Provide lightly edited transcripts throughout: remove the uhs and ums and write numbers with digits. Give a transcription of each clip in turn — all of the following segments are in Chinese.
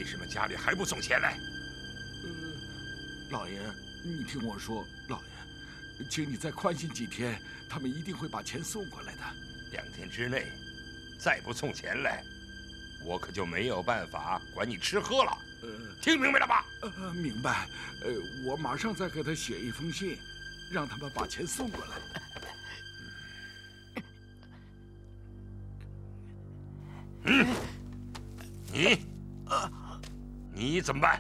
什么家里还不送钱来？ 老爷，你听我说，老爷，请你再宽限几天，他们一定会把钱送过来的。 2天之内，再不送钱来，我可就没有办法管你吃喝了。听明白了吧？ 明白。我马上再给他写一封信，让他们把钱送过来。 你怎么办？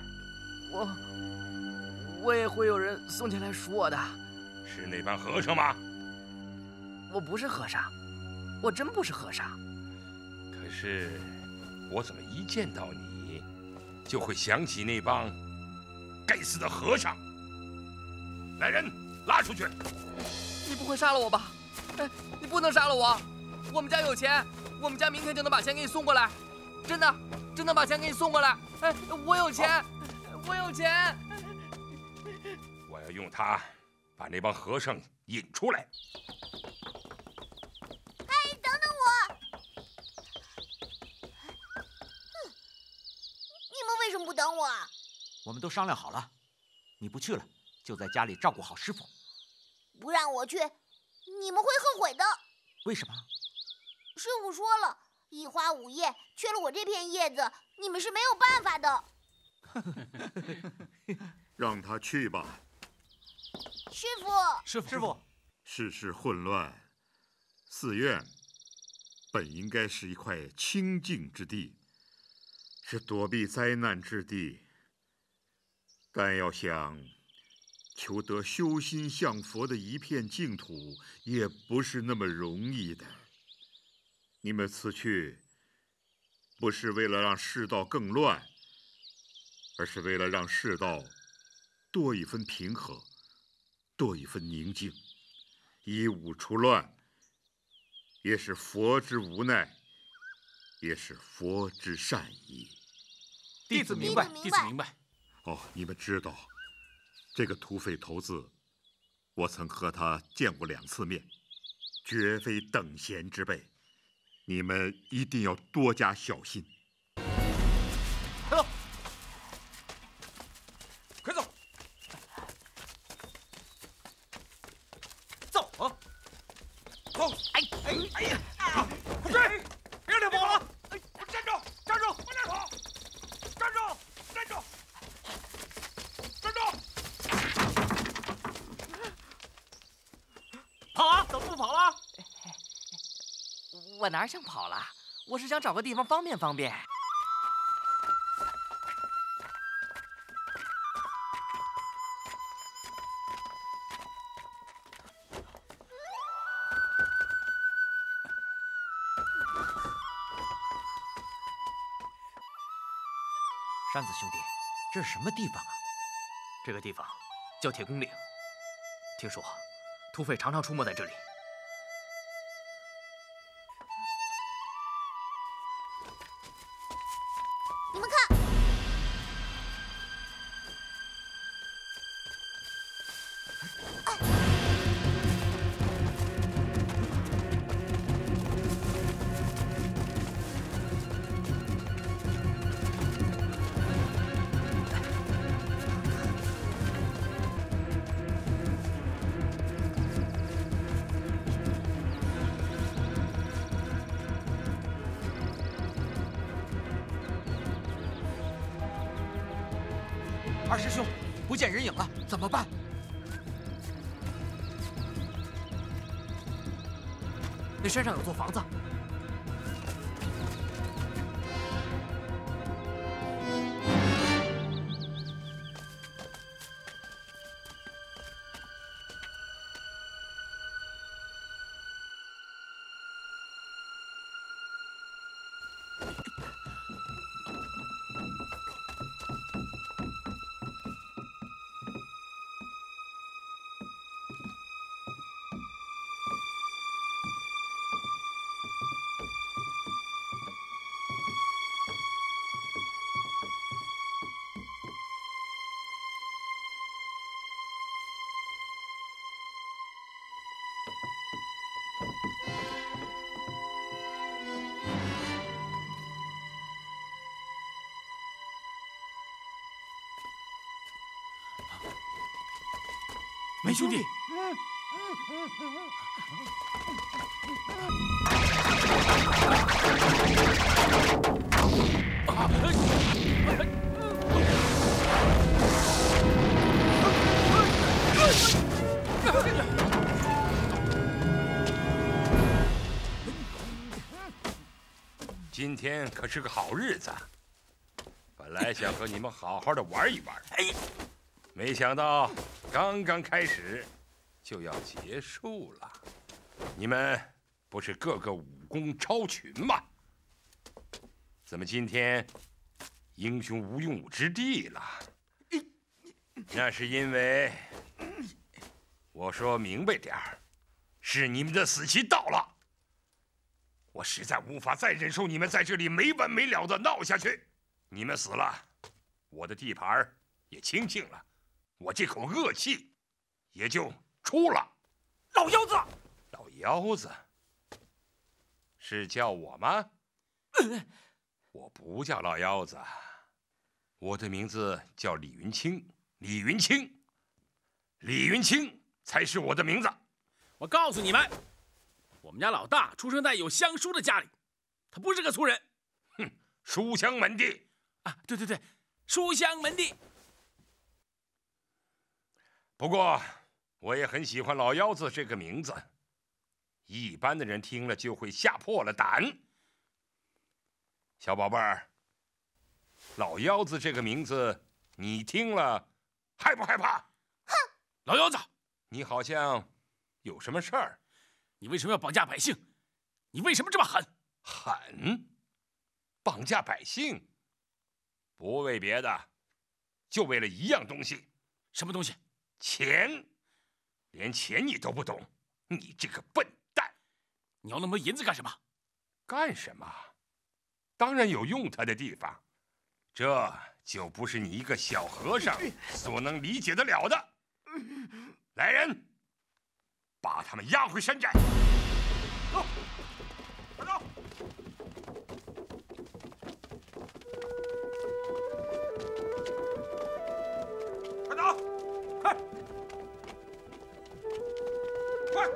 我也会有人送钱来赎我的。 是那帮和尚吗？ 我不是和尚，我真不是和尚。 可是，我怎么一见到你，就会想起那帮该死的和尚？来人，拉出去！ 你不会杀了我吧？哎，你不能杀了我！我们家有钱，我们家明天就能把钱给你送过来，真的，真的把钱给你送过来。哎，我有钱，我有钱。 我要用它把那帮和尚引出来。 等等我！你们为什么不等我啊？ 我们都商量好了，你不去了，就在家里照顾好师傅。 不让我去，你们会后悔的。 为什么？ 师傅说了，一花5叶，缺了我这片叶子，你们是没有办法的。 让他去吧。 师傅， 世事混乱，寺院本应该是一块清净之地，是躲避灾难之地。但要想求得修心向佛的一片净土，也不是那么容易的。你们此去，不是为了让世道更乱，而是为了让世道多一分平和，多一分宁静。以武除乱，也是佛之无奈，也是佛之善意。 弟子明白， 弟子明白。 哦，你们知道，这个土匪头子，我曾和他见过2次面，绝非等闲之辈。你们一定要多加小心。 快走！ 快走！ 走啊！ 走！哎呀！ 快追！别让他跑了！ 站住！站住！不能跑！站住！站住！站住！ 跑啊！怎么不跑了？ 我哪想跑了？我是想找个地方方便方便。 山子兄弟，这是什么地方啊？ 这个地方叫铁公岭，听说土匪常常出没在这里。 你们看， 二师兄，不见人影了，怎么办？ 那山上有座房子。 梅兄弟。 今天可是个好日子，本来想和你们好好的玩一玩，没想到刚刚开始就要结束了。你们不是个个武功超群吗？怎么今天英雄无用武之地了？那是因为我说明白点儿，是你们的死期到了。我实在无法再忍受你们在这里没完没了的闹下去。你们死了，我的地盘也清净了，我这口恶气也就出了。 老妖子， 老妖子，是叫我吗？我不叫老妖子，我的名字叫李云清，李云清，李云清才是我的名字。 我告诉你们，我们家老大出生在有乡书的家里，他不是个粗人。 哼，书香门第啊！对对对，书香门第。 不过，我也很喜欢老妖子这个名字，一般的人听了就会吓破了胆。小宝贝儿，老妖子这个名字，你听了害不害怕？ 哼，老妖子， 你好像有什么事儿？ 你为什么要绑架百姓？你为什么这么狠？ 狠？绑架百姓？不为别的，就为了一样东西。 什么东西？ 钱。连钱你都不懂，你这个笨蛋！ 你要那么多银子干什么？ 干什么？当然有用它的地方，这就不是你一个小和尚所能理解得了的。来人！把他们押回山寨。走，快走！快走！快！快！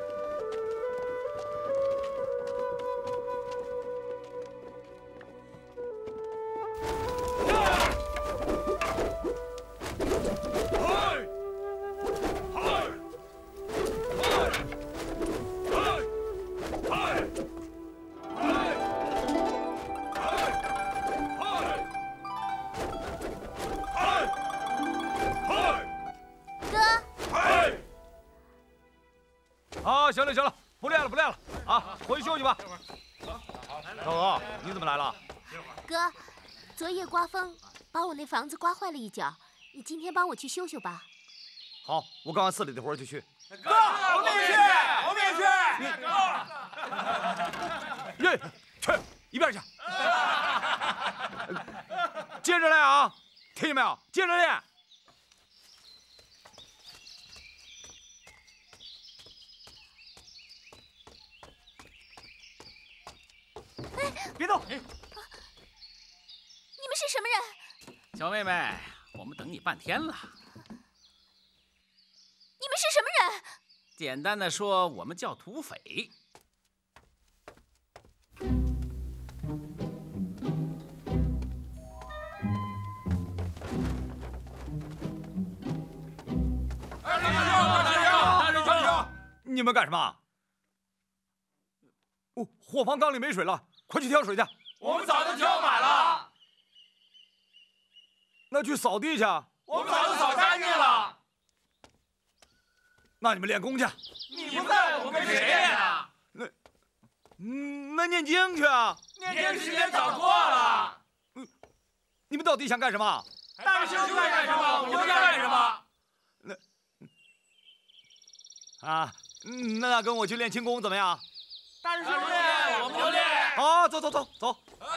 行了行了，不练了不练了啊，回去休息吧。小鹅，你怎么来了？ 哥，昨夜刮风，把我那房子刮坏了一角，你今天帮我去修修吧。 好，我干完寺里的活就去。 哥，我们也去！耶，去一边去！接着练啊，听见没有？接着练。别动！你们是什么人？ 小妹妹，我们等你半天了。 你们是什么人？ 简单的说，我们叫土匪。 大师兄，你们干什么？哦，货房缸里没水了，快去挑水去。 我们早就挑满了。 那去扫地去。 我们早就扫干净了。 那你们练功去。 你不在，我跟谁练啊？ 那念经去啊。 念经时间早过了。 你们到底想干什么？ 大师兄干什么，我们就干什么。 那跟我去练轻功怎么样？ 大师兄练，我们就练。 好，走走走走。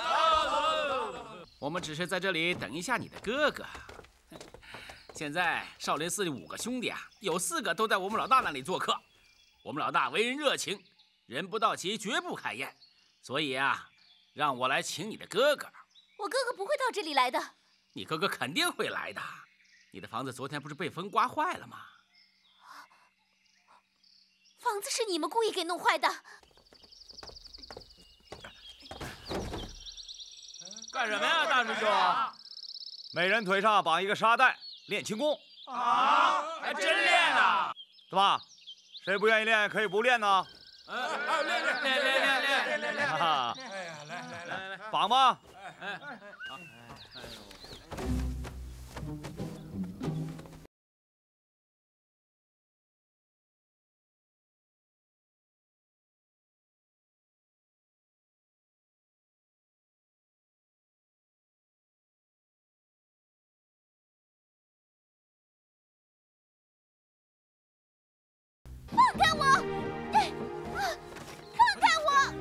我们只是在这里等一下你的哥哥。现在少林寺里5个兄弟啊，有4个都在我们老大那里做客。我们老大为人热情，人不到齐绝不开宴，所以啊，让我来请你的哥哥。 我哥哥不会到这里来的。 你哥哥肯定会来的。你的房子昨天不是被风刮坏了吗？ 房子是你们故意给弄坏的。 干什么呀，大师兄？每人腿上绑一个沙袋，练轻功。 啊，还真练啊！ 怎么，谁不愿意练可以不练呢？ 练！ 哈哈！ 哎呀，来， 绑吧。 放开我！放开我！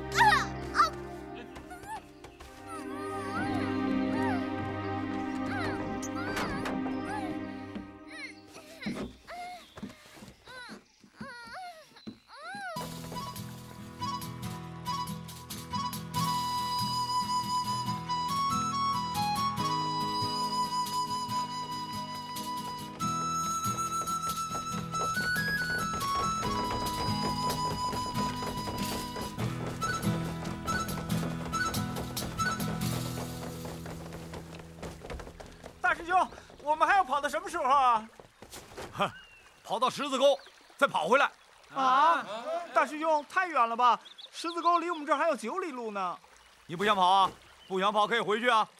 大师兄，我们还要跑到什么时候啊？哼，跑到十字沟，再跑回来。 啊，大师兄，太远了吧？十字沟离我们这儿还有9里路呢。 你不想跑啊？不想跑可以回去啊。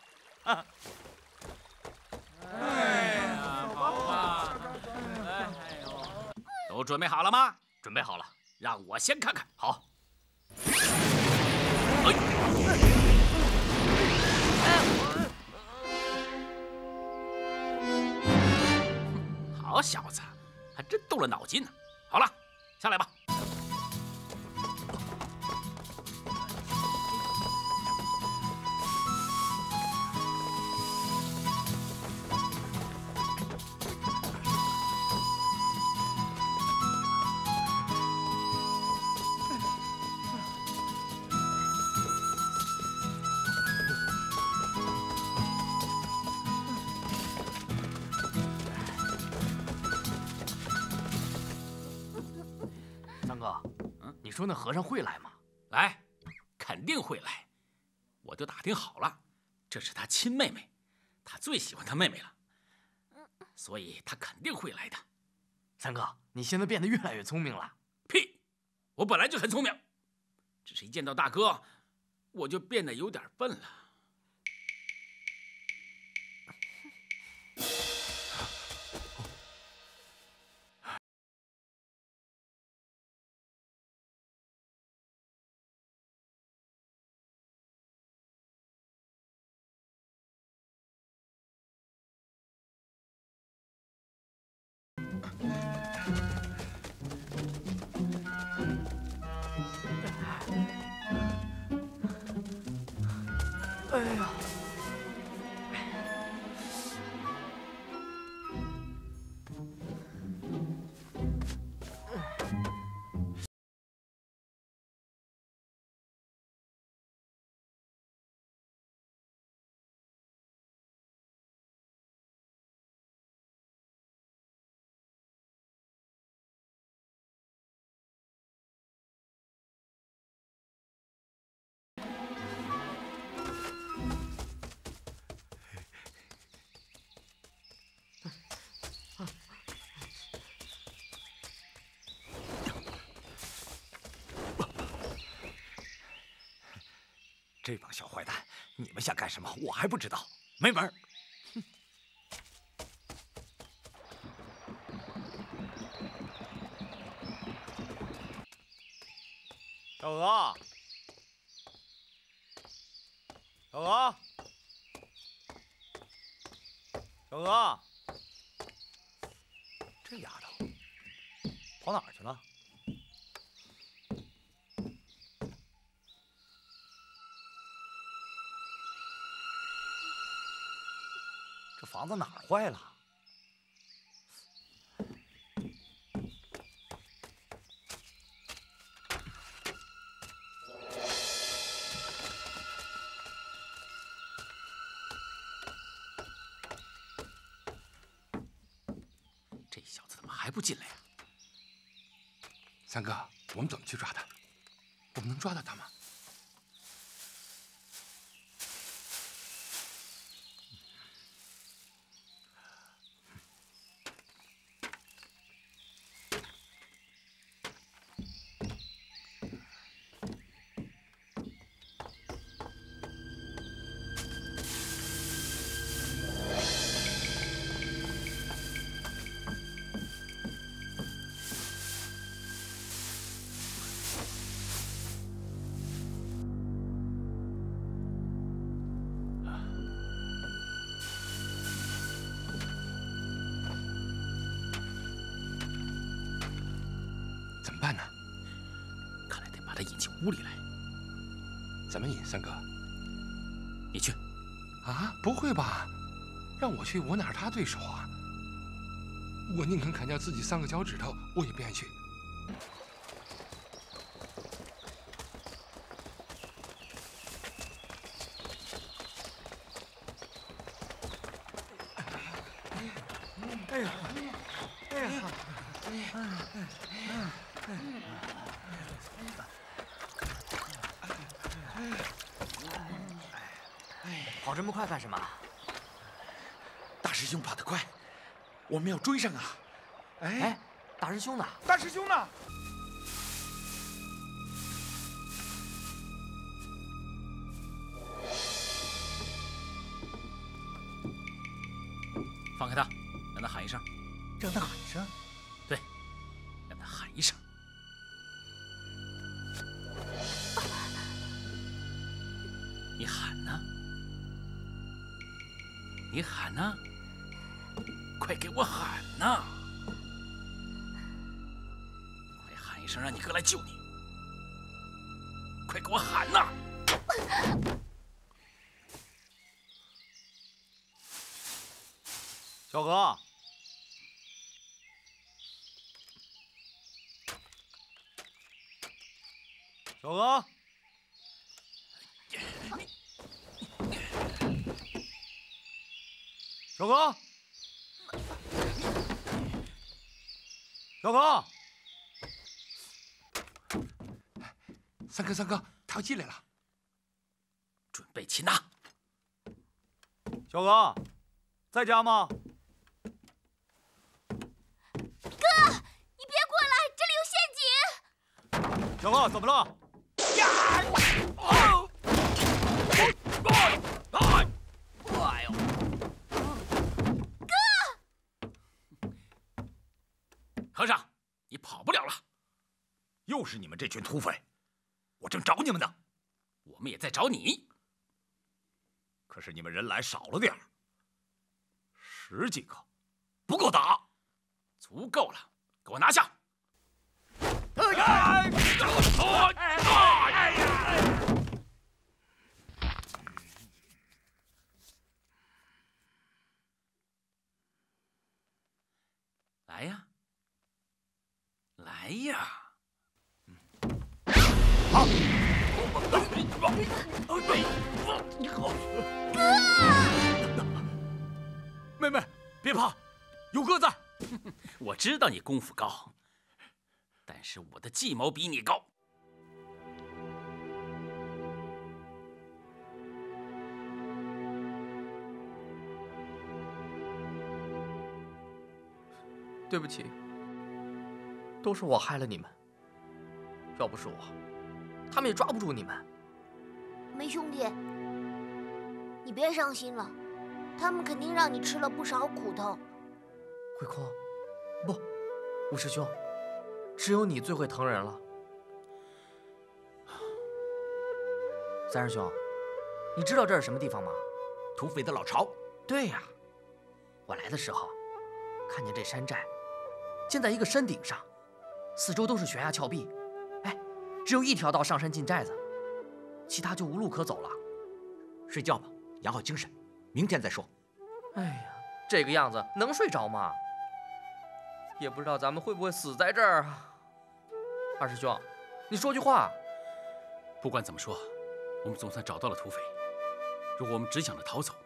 哎呀，跑吧！都准备好了吗？ 准备好了。 让我先看看。 好。 好小子，还真动了脑筋呢。好了，下来吧。 三哥，你说那和尚会来吗？ 来，肯定会来。我都打听好了，这是他亲妹妹，他最喜欢他妹妹了，所以他肯定会来的。 三哥，你现在变得越来越聪明了。 屁！我本来就很聪明，只是一见到大哥，我就变得有点笨了。 哎呀！ 这帮小坏蛋，你们想干什么？我还不知道，没门儿！ 小鹅，小鹅，小鹅，这丫头跑哪儿去了？这房子哪儿坏了？ 这小子怎么还不进来呀？ 三哥，我们怎么去抓他？我们能抓到他吗？怎么办呢？ 看来得把他引进屋里来。 怎么引，三哥？ 你去。 啊，不会吧？让我去，我哪是他对手啊？我宁肯砍掉自己3个脚趾头，我也不愿意去。 哎呀，哎呀， 跑这么快干什么？ 大师兄跑得快，我们要追上啊！ 哎，大师兄呢？ 大师兄呢？ 放开他，让他喊一声。 让他喊一声。 对，让他喊一声。你喊呢？你喊呢？快给我喊呐！快喊一声，让你哥来救你！快给我喊呐！ 小哥，小哥，小哥，小哥， 三哥，他要进来了， 准备擒拿。 小哥，在家吗？ 你别过来，这里有陷阱！ 小哥，怎么了？ 哎呦！和尚，你跑不了了。 又是你们这群土匪！我正找你们呢。 我们也在找你。 可是你们人来少了点儿，10几个，不够打。 足够了，给我拿下！来呀，来呀！好。 妹妹，别怕，有哥在。 我知道你功夫高，但是我的计谋比你高。 对不起，都是我害了你们。要不是我，他们也抓不住你们。 梅兄弟，你别伤心了，他们肯定让你吃了不少苦头。 慧空，不，吴师兄，只有你最会疼人了。三师兄，你知道这是什么地方吗？ 土匪的老巢。 对呀，我来的时候看见这山寨建在一个山顶上，四周都是悬崖峭壁，哎，只有一条道上山进寨子，其他就无路可走了。 睡觉吧，养好精神，明天再说。 哎呀，这个样子能睡着吗？也不知道咱们会不会死在这儿啊。二师兄，你说句话。 不管怎么说，我们总算找到了土匪。如果我们只想着逃走，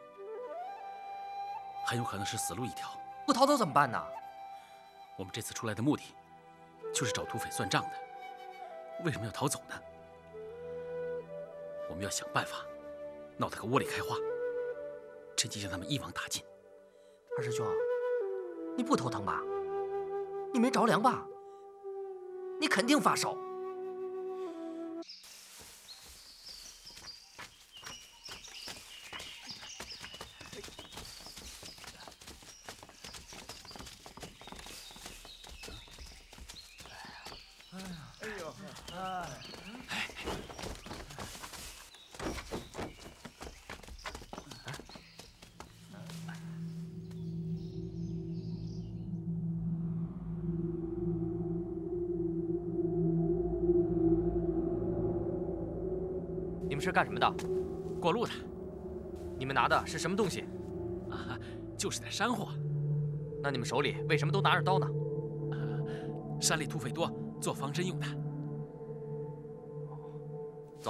很有可能是死路一条。 不逃走怎么办呢？ 我们这次出来的目的， 就是找土匪算账的，为什么要逃走呢？我们要想办法，闹他个窝里开花，趁机让他们一网打尽。 二师兄，你不头疼吧？你没着凉吧？你肯定发烧。你们是干什么的？ 过路的。 你们拿的是什么东西？ 啊，就是点山货。 那你们手里为什么都拿着刀呢？ 山里土匪多，做防身用的。 走。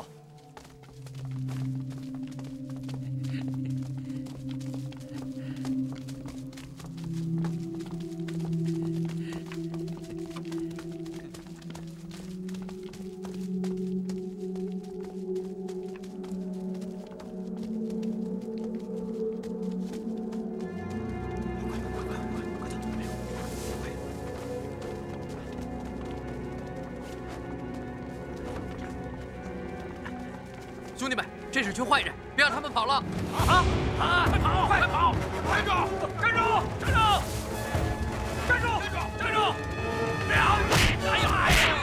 兄弟们，这是群坏人，别让他们跑了！ 快跑！快跑！站住！站住！站住！站住！站住！不要！哎呀！哎呀！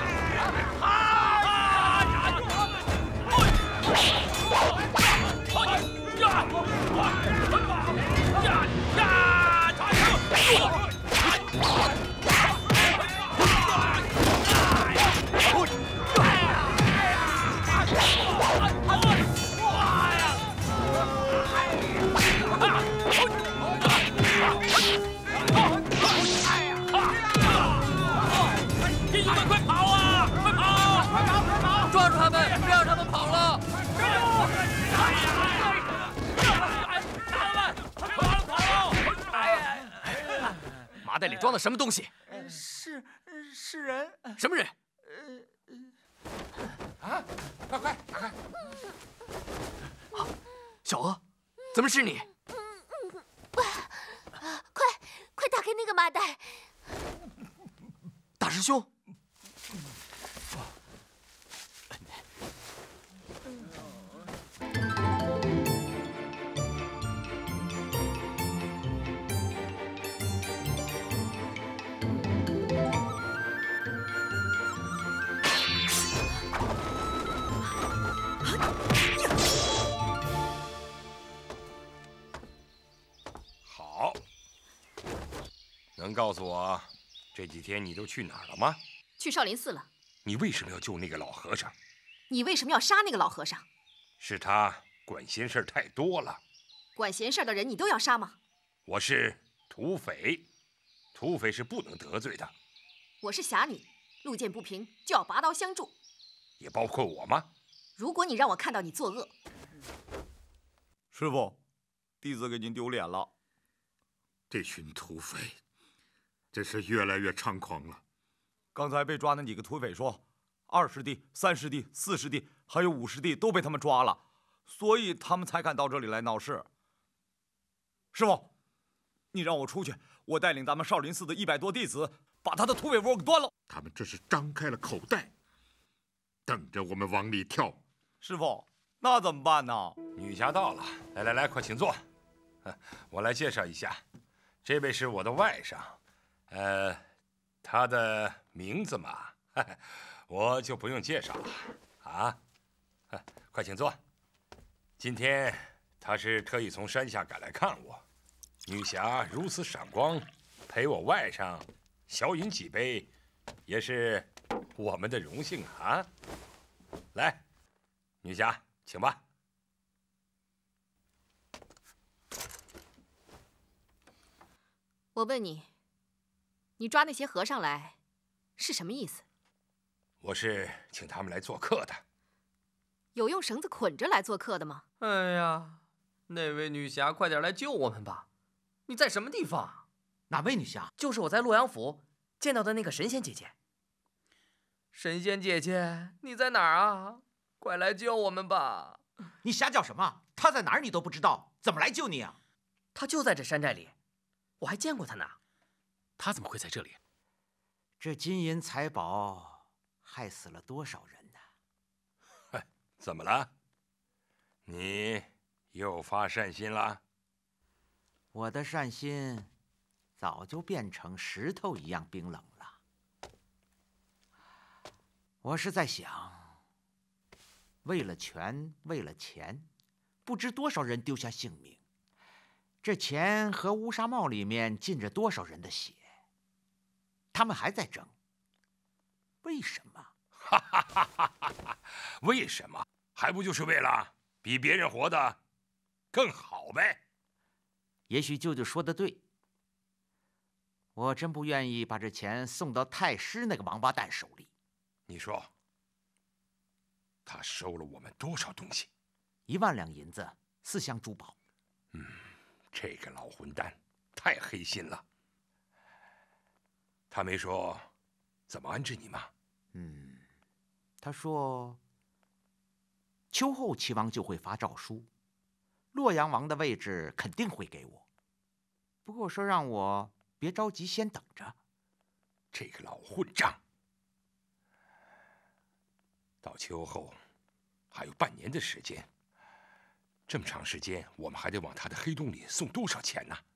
抓住他们，别让他们跑了！麻袋里装的什么东西？ 是人。 什么人？ 快打开！ 小娥，怎么是你？ 快打开那个麻袋！ 大师兄。 好，能告诉我这几天你都去哪儿了吗？ 去少林寺了。 你为什么要救那个老和尚？ 你为什么要杀那个老和尚？ 是他管闲事太多了。 管闲事的人你都要杀吗？ 我是土匪，土匪是不能得罪的。 我是侠女，路见不平就要拔刀相助。 也包括我吗？ 如果你让我看到你作恶， 师傅，弟子给您丢脸了。 这群土匪真是越来越猖狂了。 刚才被抓那几个土匪说，20弟、30弟、40弟，还有50弟都被他们抓了，所以他们才敢到这里来闹事。师傅，你让我出去，我带领咱们少林寺的100多弟子，把他的土匪窝给端了。 他们这是张开了口袋，等着我们往里跳。 师傅，那怎么办呢？ 女侠到了，来，快请坐。我来介绍一下，这位是我的外甥，他的名字嘛，我就不用介绍了啊。快请坐。今天他是特意从山下赶来看我，女侠如此闪光，陪我外甥小饮几杯，也是我们的荣幸啊。来，女侠，请吧。 我问你，你抓那些和尚来是什么意思？ 我是请他们来做客的。 有用绳子捆着来做客的吗？ 哎呀，那位女侠，快点来救我们吧！你在什么地方？ 哪位女侠？ 就是我在洛阳府见到的那个神仙姐姐。 神仙姐姐，你在哪儿啊？快来救我们吧！ 你瞎叫什么？他在哪儿你都不知道，怎么来救你啊？ 他就在这山寨里，我还见过他呢。 他怎么会在这里？ 这金银财宝害死了多少人呢？ 嗨，怎么了？你又发善心了？ 我的善心早就变成石头一样冰冷了。我是在想，为了权，为了钱，不知多少人丢下性命。这钱和乌纱帽里面浸着多少人的血，他们还在争。为什么？ 哈哈哈哈哈！为什么？还不就是为了比别人活得更好呗？ 也许舅舅说的对。我真不愿意把这钱送到太师那个王八蛋手里。 你说，他收了我们多少东西 ？1万两银子，4箱珠宝。 这个老混蛋太黑心了。他没说怎么安置你吗？ 他说秋后齐王就会发诏书，洛阳王的位置肯定会给我。不过说让我别着急，先等着。 这个老混账！到秋后还有半年的时间，这么长时间，我们还得往他的黑洞里送多少钱呢？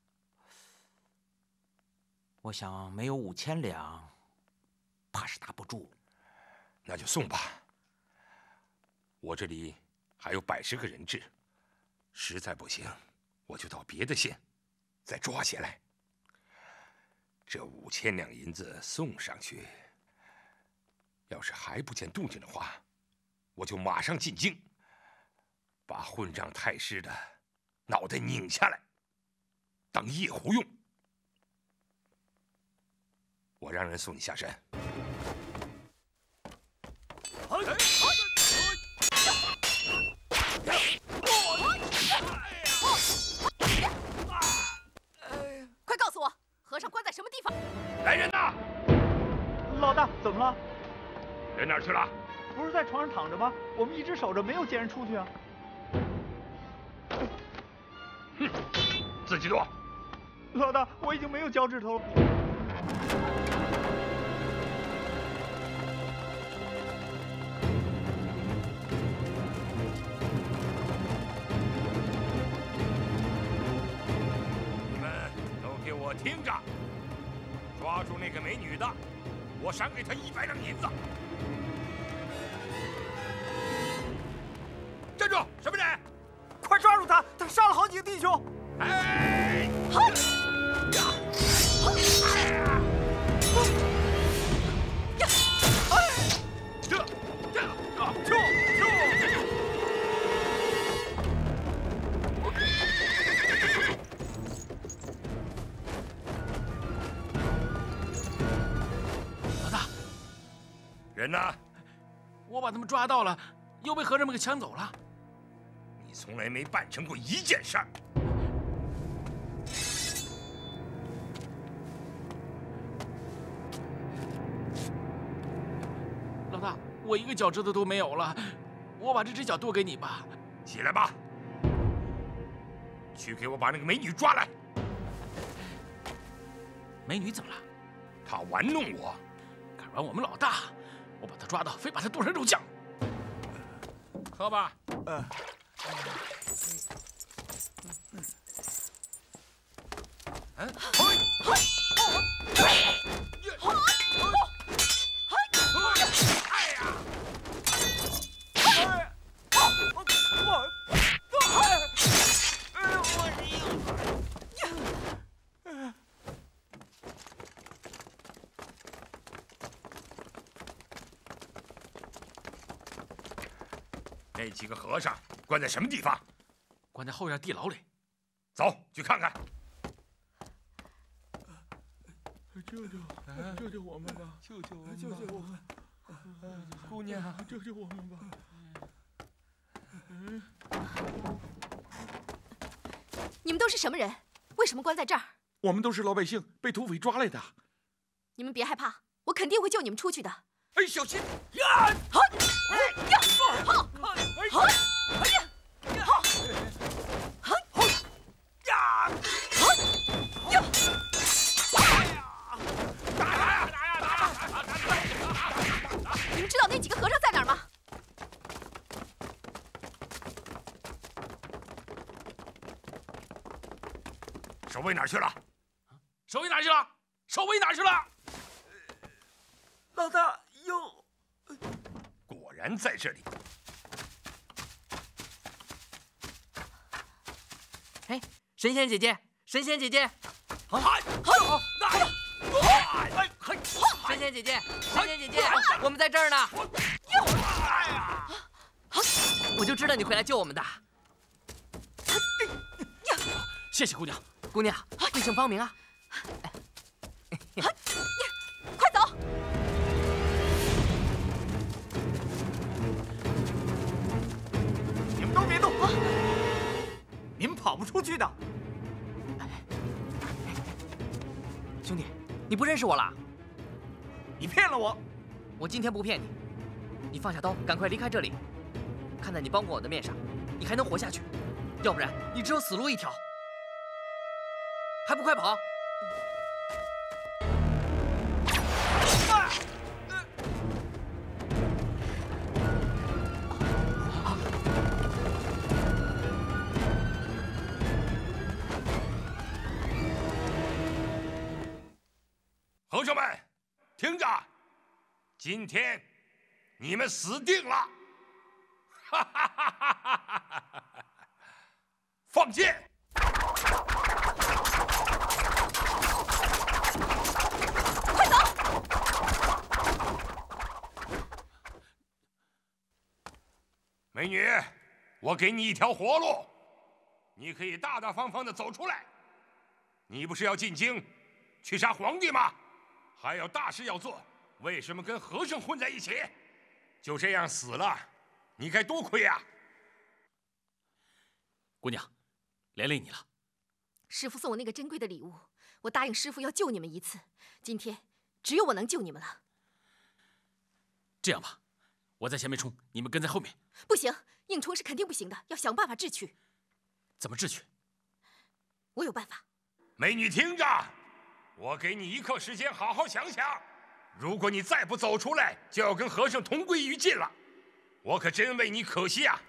我想没有5000两，怕是打不住。 那就送吧。我这里还有110个人质，实在不行，我就到别的县再抓些来。这5000两银子送上去，要是还不见动静的话，我就马上进京，把混账太师的脑袋拧下来，当夜壶用。我让人送你下山。 快告诉我，和尚关在什么地方？ 来人呐！ 老大，怎么了？ 人哪儿去了？ 不是在床上躺着吗？我们一直守着，没有见人出去啊。 哼，自己躲。 老大，我已经没有脚趾头了。 你们都给我听着！抓住那个美女的，我赏给她100两银子。站住！什么人？ 快抓住他！他杀了好几个弟兄！ 哎！ 老大， 人呢？ 我把他们抓到了，又被和尚们给抢走了。 你从来没办成过一件事儿。 老大，我一个脚趾头都没有了，我把这只脚剁给你吧。 起来吧，去给我把那个美女抓来。 美女怎么了？ 她玩弄我， 敢玩我们老大，我把她抓到，非把她剁成肉酱。喝吧。 那几个和尚关在什么地方？ 关在后院地牢里。 走，去看看。 救救我们吧！救救我们！救救我们！ 姑娘， 救救我们吧！ 你们都是什么人？为什么关在这儿？ 我们都是老百姓，被土匪抓来的。 你们别害怕，我肯定会救你们出去的。 哎，小心！ 呀！好！呀！好！好！你们知道那几个和尚在哪儿吗？ 守卫哪儿去了？ 守卫哪儿去了？守卫哪儿去了？ 老大又…… 果然在这里。 哎，神仙姐姐，神仙姐姐， 好， 神仙姐姐，神仙姐姐，我们在这儿呢。我就知道你会来救我们的。 谢谢姑娘。 姑娘，贵姓芳名啊？ 快走！ 你们都别动，你们跑不出去的。 兄弟，你不认识我了？ 你骗了我！ 我今天不骗你，你放下刀，赶快离开这里。看在你帮过我的面上，你还能活下去，要不然你只有死路一条。还不快跑！ 和尚们，听着，今天你们死定了！哈哈哈哈哈哈！放箭！ 快走！ 美女，我给你一条活路，你可以大大方方的走出来。你不是要进京，去杀皇帝吗？还有大事要做，为什么跟和尚混在一起？就这样死了，你该多亏呀！ 姑娘，连累你了。 师傅送我那个珍贵的礼物，我答应师傅要救你们一次。今天只有我能救你们了。 这样吧，我在前面冲，你们跟在后面。 不行，硬冲是肯定不行的，要想办法智取。 怎么智取？ 我有办法。 美女，听着，我给你1刻时间，好好想想。如果你再不走出来，就要跟和尚同归于尽了。我可真为你可惜啊！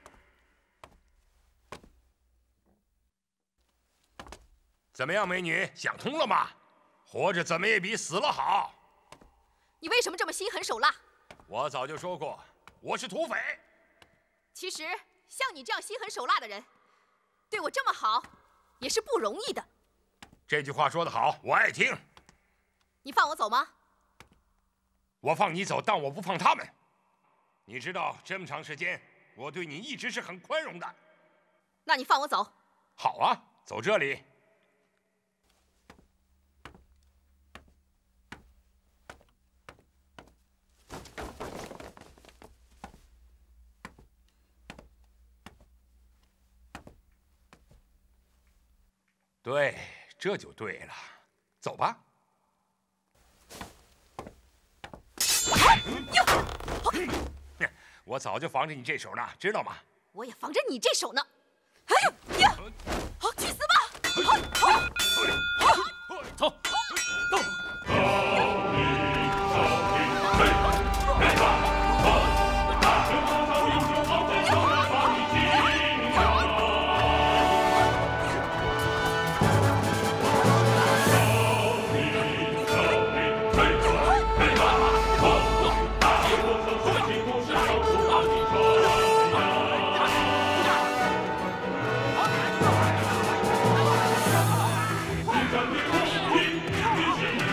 怎么样，美女，想通了吗？活着怎么也比死了好。 你为什么这么心狠手辣？ 我早就说过，我是土匪。 其实像你这样心狠手辣的人，对我这么好，也是不容易的。 这句话说得好，我爱听。 你放我走吗？ 我放你走，但我不放他们。你知道，这么长时间，我对你一直是很宽容的。 那你放我走。 好啊，走这里。对，这就对了。走吧。我早就防着你这手呢，知道吗？ 我也防着你这手呢。哎呦呀！好，去死吧！ 走。 Thank you.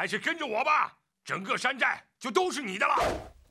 还是跟着我吧，整个山寨就都是你的了。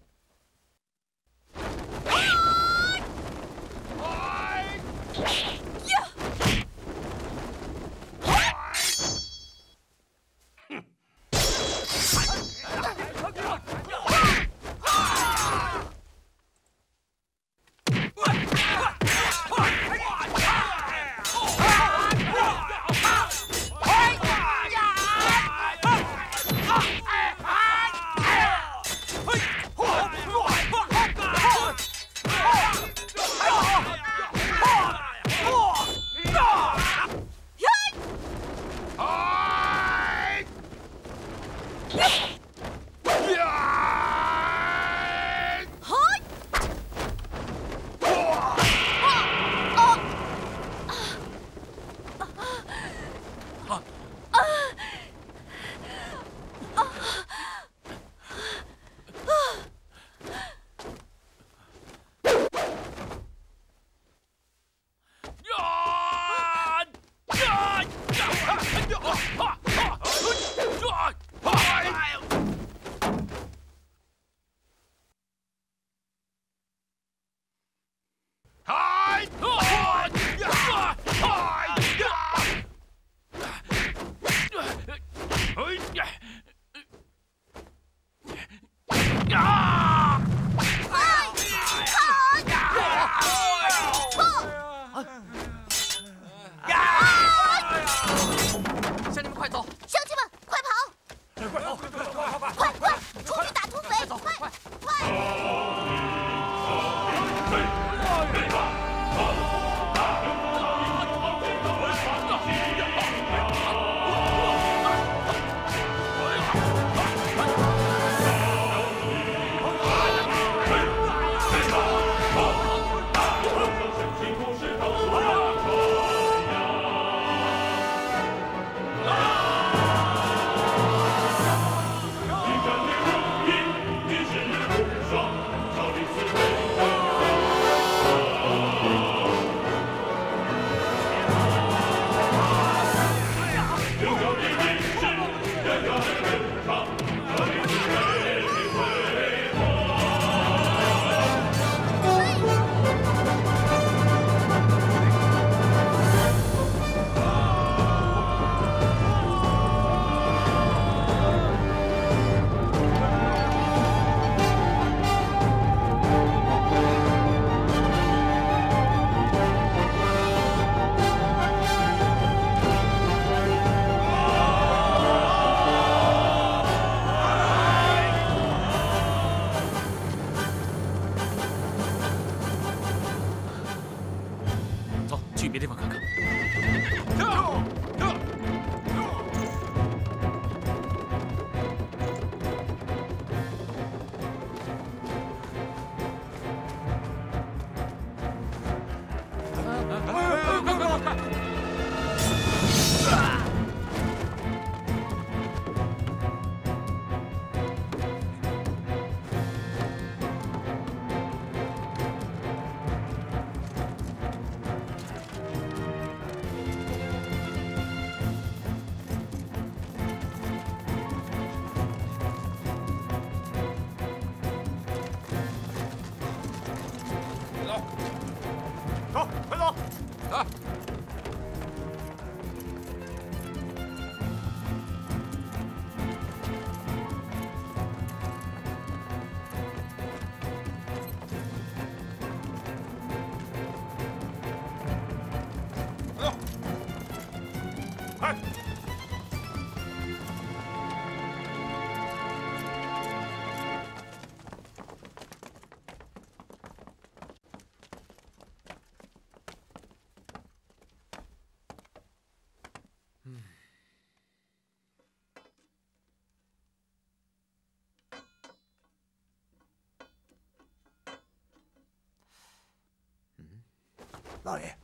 老爷，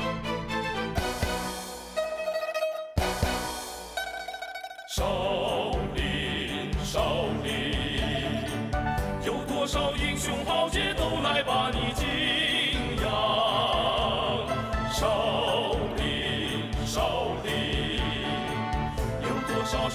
手。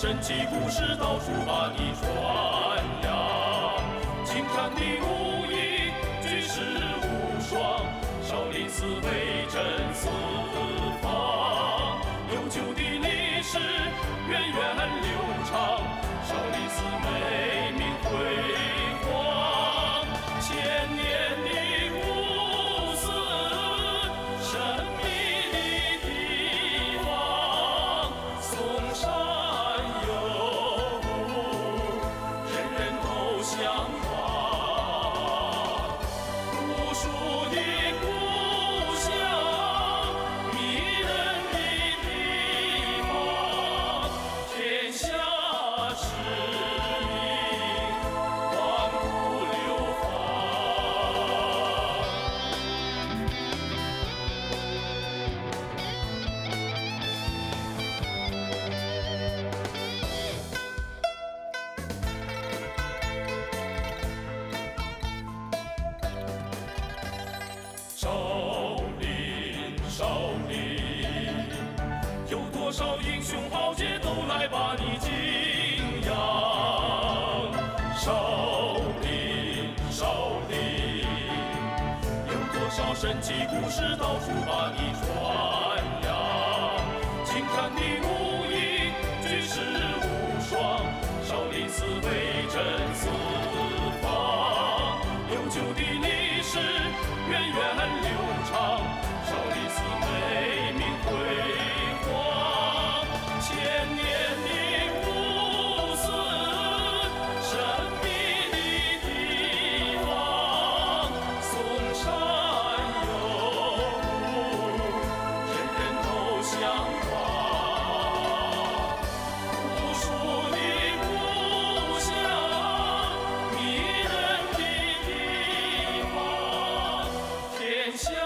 神奇故事到处把你传扬。青山的武艺举世无双，少林寺威震四方。悠久的历史源远流长，少林寺美名辉煌。千年的故事，神秘的地方，嵩山有路，人人都向往。无数的故乡，迷人的地方，天下知名，万古流芳。少林，少林，有多少英雄豪杰都来把你敬仰。少林，少林，有多少神奇故事到处把你传扬。青山的武艺举世无双，少林寺威震四方。悠久的历史源远流长，少林寺美名辉煌。千年的故事，神秘的地方，嵩山有路，人人都向往。无数的故乡，迷人的地方，天下